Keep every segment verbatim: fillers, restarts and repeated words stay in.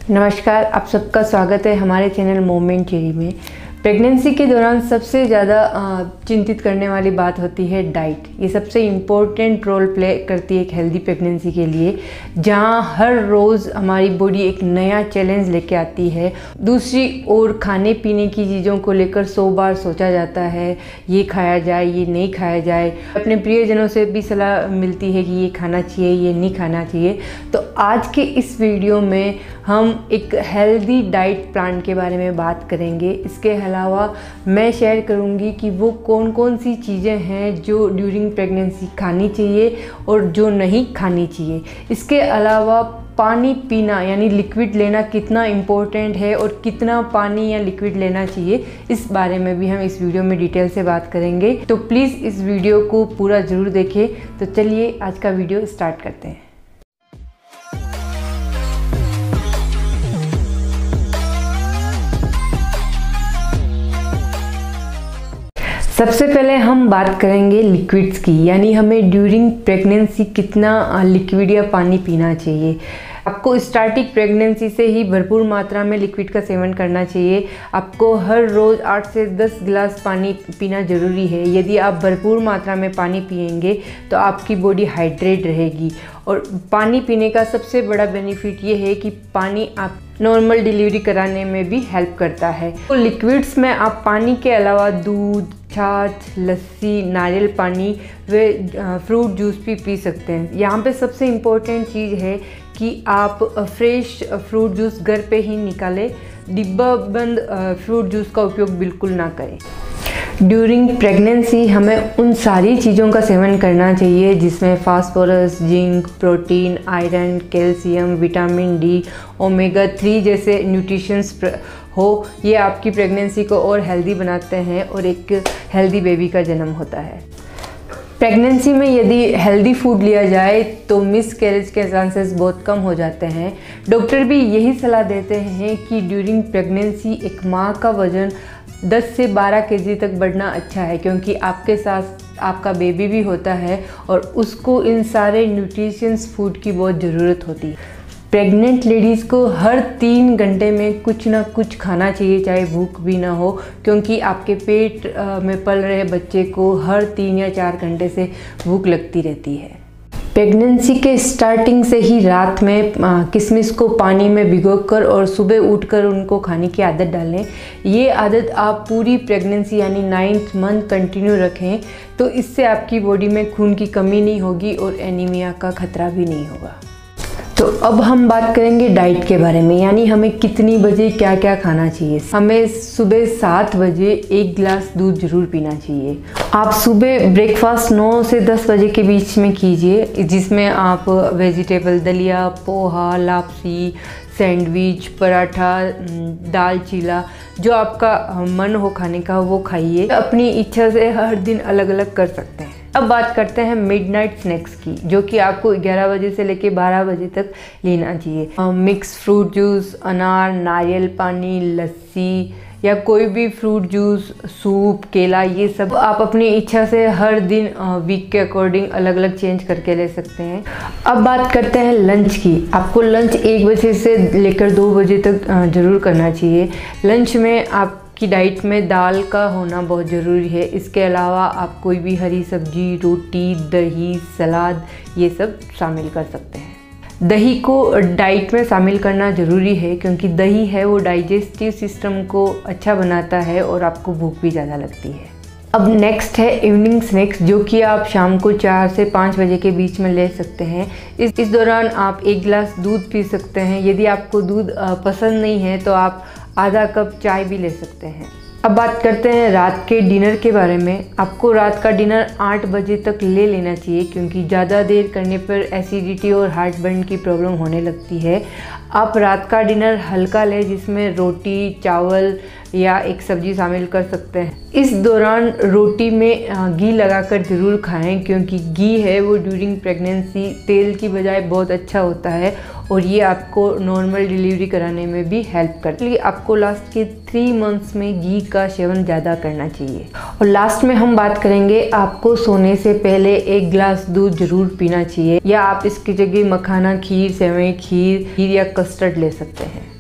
नमस्कार, आप सबका स्वागत है हमारे चैनल मोमेंट चेरी में। प्रेगनेंसी के दौरान सबसे ज़्यादा चिंतित करने वाली बात होती है डाइट। ये सबसे इम्पोर्टेंट रोल प्ले करती है एक हेल्दी प्रेगनेंसी के लिए, जहाँ हर रोज़ हमारी बॉडी एक नया चैलेंज लेके आती है। दूसरी ओर खाने पीने की चीज़ों को लेकर सौ बार सोचा जाता है, ये खाया जाए, ये नहीं खाया जाए। अपने प्रियजनों से भी सलाह मिलती है कि ये खाना चाहिए, ये नहीं खाना चाहिए। तो आज के इस वीडियो में हम एक हेल्दी डाइट प्लान के बारे में बात करेंगे। इसके अलावा मैं शेयर करूंगी कि वो कौन कौन सी चीज़ें हैं जो ड्यूरिंग प्रेगनेंसी खानी चाहिए और जो नहीं खानी चाहिए। इसके अलावा पानी पीना यानी लिक्विड लेना कितना इम्पोर्टेंट है और कितना पानी या लिक्विड लेना चाहिए, इस बारे में भी हम इस वीडियो में डिटेल से बात करेंगे। तो प्लीज़ इस वीडियो को पूरा ज़रूर देखें। तो चलिए आज का वीडियो स्टार्ट करते हैं। सबसे पहले हम बात करेंगे लिक्विड्स की, यानी हमें ड्यूरिंग प्रेगनेंसी कितना लिक्विड या पानी पीना चाहिए। आपको स्टार्टिंग प्रेगनेंसी से ही भरपूर मात्रा में लिक्विड का सेवन करना चाहिए। आपको हर रोज़ आठ से दस गिलास पानी पीना ज़रूरी है। यदि आप भरपूर मात्रा में पानी पिएंगे तो आपकी बॉडी हाइड्रेट रहेगी। और पानी पीने का सबसे बड़ा बेनिफिट ये है कि पानी आप नॉर्मल डिलीवरी कराने में भी हेल्प करता है। तो लिक्विड्स में आप पानी के अलावा दूध, छाछ, लस्सी, नारियल पानी व फ्रूट जूस भी पी सकते हैं। यहाँ पे सबसे इम्पोर्टेंट चीज़ है कि आप फ्रेश फ्रूट जूस घर पे ही निकालें। डिब्बा बंद फ्रूट जूस का उपयोग बिल्कुल ना करें। ड्यूरिंग प्रेगनेंसी हमें उन सारी चीज़ों का सेवन करना चाहिए जिसमें phosphorus, zinc, protein, iron, calcium, vitamin D, omega three जैसे न्यूट्रिशंस हो। ये आपकी प्रेगनेंसी को और हेल्दी बनाते हैं और एक हेल्दी बेबी का जन्म होता है। प्रेगनेंसी में यदि हेल्दी फूड लिया जाए तो मिस कैरेज के चांसेस बहुत कम हो जाते हैं। डॉक्टर भी यही सलाह देते हैं कि ड्यूरिंग प्रेगनेंसी एक माँ का वज़न दस से बारह केजी तक बढ़ना अच्छा है, क्योंकि आपके साथ आपका बेबी भी होता है और उसको इन सारे न्यूट्रिशंस फूड की बहुत ज़रूरत होती है। प्रेग्नेंट लेडीज़ को हर तीन घंटे में कुछ ना कुछ खाना चाहिए, चाहे भूख भी ना हो, क्योंकि आपके पेट में पल रहे बच्चे को हर तीन या चार घंटे से भूख लगती रहती है। प्रेगनेंसी के स्टार्टिंग से ही रात में किशमिश को पानी में भिगोकर और सुबह उठकर उनको खाने की आदत डालें। ये आदत आप पूरी प्रेगनेंसी यानी नाइन्थ मंथ कंटिन्यू रखें, तो इससे आपकी बॉडी में खून की कमी नहीं होगी और एनीमिया का खतरा भी नहीं होगा। तो अब हम बात करेंगे डाइट के बारे में, यानी हमें कितनी बजे क्या क्या खाना चाहिए। हमें सुबह सात बजे एक गिलास दूध जरूर पीना चाहिए। आप सुबह ब्रेकफास्ट नौ से दस बजे के बीच में कीजिए, जिसमें आप वेजिटेबल दलिया, पोहा, लापसी, सैंडविच, पराठा, दाल चीला, जो आपका मन हो खाने का वो खाइए। अपनी इच्छा से हर दिन अलग अलग कर सकते हैं। अब बात करते हैं मिडनाइट स्नैक्स की, जो कि आपको ग्यारह बजे से लेकर बारह बजे तक लेना चाहिए। मिक्स फ्रूट जूस, अनार, नारियल पानी, लस्सी या कोई भी फ्रूट जूस, सूप, केला, ये सब आप अपनी इच्छा से हर दिन वीक के अकॉर्डिंग अलग अलग चेंज करके ले सकते हैं। अब बात करते हैं लंच की। आपको लंच एक बजे से लेकर दो बजे तक ज़रूर करना चाहिए। लंच में आप की डाइट में दाल का होना बहुत ज़रूरी है। इसके अलावा आप कोई भी हरी सब्जी, रोटी, दही, सलाद ये सब शामिल कर सकते हैं। दही को डाइट में शामिल करना ज़रूरी है, क्योंकि दही है वो डाइजेस्टिव सिस्टम को अच्छा बनाता है और आपको भूख भी ज़्यादा लगती है। अब नेक्स्ट है इवनिंग स्नैक्स, जो कि आप शाम को चार से पाँच बजे के बीच में ले सकते हैं। इस इस दौरान आप एक गिलास दूध पी सकते हैं। यदि आपको दूध पसंद नहीं है तो आप आधा कप चाय भी ले सकते हैं। अब बात करते हैं रात के डिनर के बारे में। आपको रात का डिनर आठ बजे तक ले लेना चाहिए, क्योंकि ज़्यादा देर करने पर एसिडिटी और हार्ट बर्न की प्रॉब्लम होने लगती है। आप रात का डिनर हल्का लें, जिसमें रोटी, चावल या एक सब्जी शामिल कर सकते हैं। इस दौरान रोटी में घी लगाकर ज़रूर खाएं, क्योंकि घी है वो ड्यूरिंग प्रेगनेंसी तेल की बजाय बहुत अच्छा होता है और ये आपको नॉर्मल डिलीवरी कराने में भी हेल्प करती है। आपको लास्ट के थ्री मंथ्स में घी का सेवन ज़्यादा करना चाहिए। और लास्ट में हम बात करेंगे, आपको सोने से पहले एक गिलास दूध जरूर पीना चाहिए, या आप इसकी जगह मखाना खीर, सेवई खीर, खीर या कस्टर्ड ले सकते हैं।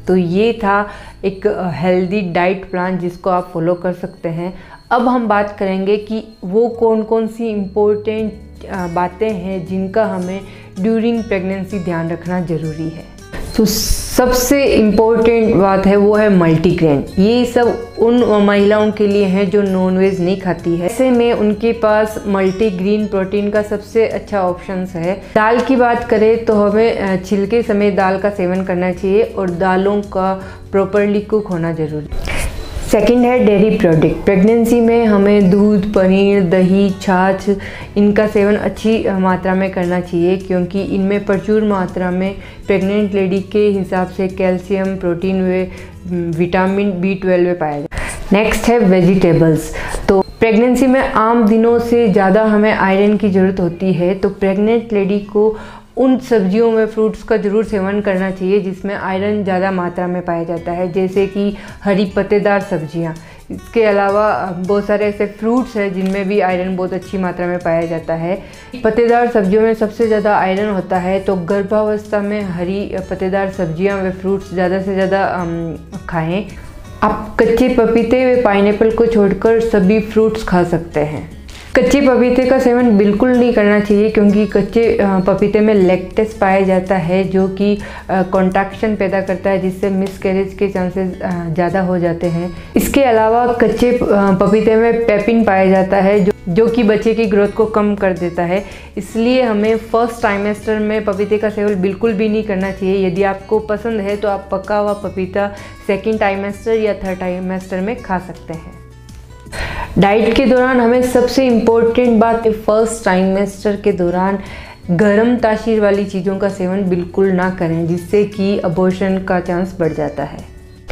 तो ये था एक हेल्दी डाइट प्लान जिसको आप फॉलो कर सकते हैं। अब हम बात करेंगे कि वो कौन कौन सी इम्पोर्टेंट बातें हैं जिनका हमें ड्यूरिंग प्रेगनेंसी ध्यान रखना ज़रूरी है। तो सबसे इम्पोर्टेंट बात है वो है मल्टीग्रेन। ये सब उन महिलाओं के लिए हैं जो नॉनवेज नहीं खाती है, ऐसे में उनके पास मल्टीग्रेन प्रोटीन का सबसे अच्छा ऑप्शन है। दाल की बात करें तो हमें छिलके समेत दाल का सेवन करना चाहिए और दालों का प्रॉपरली कुक होना जरूरी। सेकंड है डेयरी प्रोडक्ट। प्रेगनेंसी में हमें दूध, पनीर, दही, छाछ इनका सेवन अच्छी मात्रा में करना चाहिए क्योंकि इनमें प्रचुर मात्रा में प्रेग्नेंट लेडी के हिसाब से कैल्शियम, प्रोटीन व विटामिन बी ट्वेल्व में पाया जाता है। नेक्स्ट है वेजिटेबल्स। तो प्रेगनेंसी में आम दिनों से ज़्यादा हमें आयरन की ज़रूरत होती है, तो प्रेग्नेंट लेडी को उन सब्जियों में फ्रूट्स का ज़रूर सेवन करना चाहिए जिसमें आयरन ज़्यादा मात्रा में पाया जाता है, जैसे कि हरी पत्तेदार सब्जियां। इसके अलावा बहुत सारे ऐसे फ्रूट्स हैं जिनमें भी आयरन बहुत अच्छी मात्रा में पाया जाता है। पत्तेदार सब्जियों में सबसे ज़्यादा आयरन होता है, तो गर्भावस्था में हरी पत्तेदार सब्जियां व फ्रूट्स ज़्यादा से ज़्यादा खाएँ। आप कच्चे पपीते व पाइनएप्पल को छोड़कर सभी फ्रूट्स खा सकते हैं। कच्चे पपीते का सेवन बिल्कुल नहीं करना चाहिए क्योंकि कच्चे पपीते में लैक्टेस पाया जाता है जो कि कॉन्ट्रैक्शन पैदा करता है, जिससे मिसकैरेज के चांसेस ज़्यादा हो जाते हैं। इसके अलावा कच्चे पपीते में पेपिन पाया जाता है जो जो कि बच्चे की ग्रोथ को कम कर देता है। इसलिए हमें फर्स्ट ट्राइमेस्टर में पपीते का सेवन बिल्कुल भी नहीं करना चाहिए। यदि आपको पसंद है तो आप पका हुआ पपीता सेकेंड ट्राइमेस्टर या थर्ड ट्राइमेस्टर में खा सकते हैं। डाइट के दौरान हमें सबसे इम्पोर्टेंट बात है, फर्स्ट ट्राइमेस्टर के दौरान गर्म तासीर वाली चीज़ों का सेवन बिल्कुल ना करें, जिससे कि अबॉर्शन का चांस बढ़ जाता है।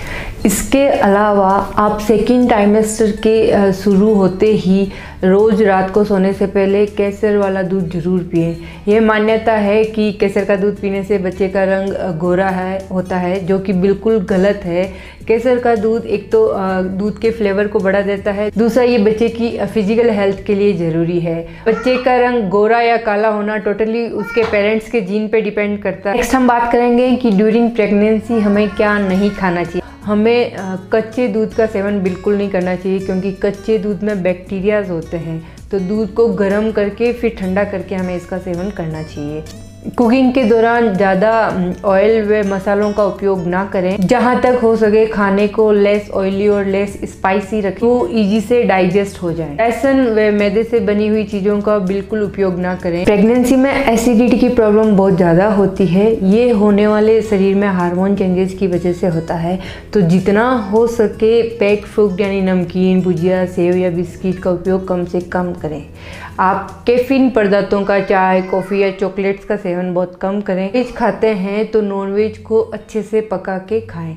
इसके अलावा आप सेकेंड ट्राइमेस्टर के शुरू होते ही रोज़ रात को सोने से पहले केसर वाला दूध जरूर पिएं। यह मान्यता है कि केसर का दूध पीने से बच्चे का रंग गोरा है होता है, जो कि बिल्कुल गलत है। केसर का दूध एक तो दूध के फ्लेवर को बढ़ा देता है, दूसरा ये बच्चे की फिजिकल हेल्थ के लिए ज़रूरी है। बच्चे का रंग गोरा या काला होना टोटली उसके पेरेंट्स के जीन पे डिपेंड करता है। नेक्स्ट हम बात करेंगे कि ड्यूरिंग प्रेगनेंसी हमें क्या नहीं खाना चाहिए। हमें कच्चे दूध का सेवन बिल्कुल नहीं करना चाहिए क्योंकि कच्चे दूध में बैक्टीरियाज होते हैं, तो दूध को गर्म करके फिर ठंडा करके हमें इसका सेवन करना चाहिए। कुकिंग के दौरान ज़्यादा ऑयल व मसालों का उपयोग ना करें। जहाँ तक हो सके खाने को लेस ऑयली और लेस स्पाइसी रखें, वो इजी से डाइजेस्ट हो जाए। बेसन व मैदे से बनी हुई चीज़ों का बिल्कुल उपयोग ना करें। प्रेगनेंसी में एसिडिटी की प्रॉब्लम बहुत ज़्यादा होती है। ये होने वाले शरीर में हार्मोन चेंजेस की वजह से होता है, तो जितना हो सके पैक्ड फूड यानी नमकीन, भुजिया, सेव या बिस्किट का उपयोग कम से कम करें। आप कैफीन पदार्थों का चाय, कॉफ़ी या चॉकलेट्स का सेवन बहुत कम करें। वेज खाते हैं तो नॉनवेज को अच्छे से पका के खाएं।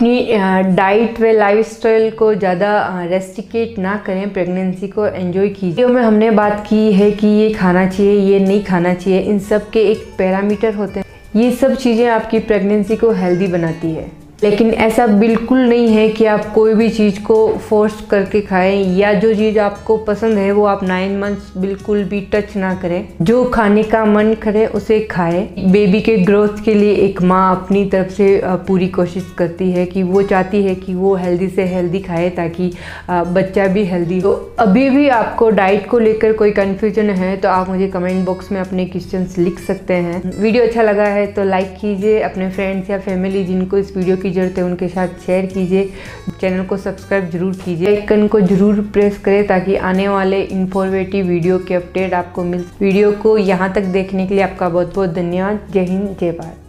अपनी डाइट व लाइफस्टाइल को ज़्यादा रेस्ट्रिकेट ना करें, प्रेगनेंसी को एंजॉय कीजिए। वीडियो में हमने बात की है कि ये खाना चाहिए, ये नहीं खाना चाहिए, इन सब के एक पैरामीटर होते हैं। ये सब चीज़ें आपकी प्रेगनेंसी को हेल्दी बनाती है, लेकिन ऐसा बिल्कुल नहीं है कि आप कोई भी चीज़ को फोर्स करके खाएं, या जो चीज़ आपको पसंद है वो आप नाइन मंथ्स बिल्कुल भी टच ना करें। जो खाने का मन करे उसे खाएं। बेबी के ग्रोथ के लिए एक माँ अपनी तरफ से पूरी कोशिश करती है कि वो चाहती है कि वो हेल्दी से हेल्दी खाए ताकि बच्चा भी हेल्दी हो। अभी भी आपको डाइट को लेकर कोई कन्फ्यूजन है तो आप मुझे कमेंट बॉक्स में अपने क्वेश्चंस लिख सकते हैं। वीडियो अच्छा लगा है तो लाइक कीजिए, अपने फ्रेंड्स या फैमिली जिनको इस वीडियो की जरूरत है उनके साथ शेयर कीजिए। चैनल को सब्सक्राइब जरूर कीजिए, आइकन को जरूर प्रेस करें ताकि आने वाले इंफॉर्मेटिव वीडियो के अपडेट आपको मिल। वीडियो को यहाँ तक देखने के लिए आपका बहुत बहुत धन्यवाद। जय हिंद, जय भारत।